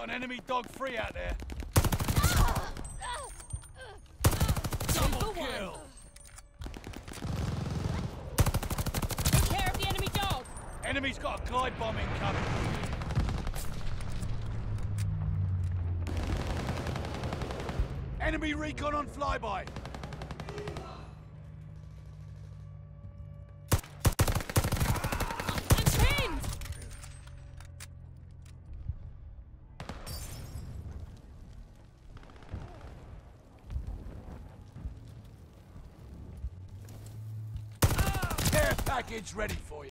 Got an enemy dog free out there. Double kill! Take care of the enemy dog! Enemy's got a glide bomb incoming. Enemy recon on flyby. I'm pinned! Care package ready for you.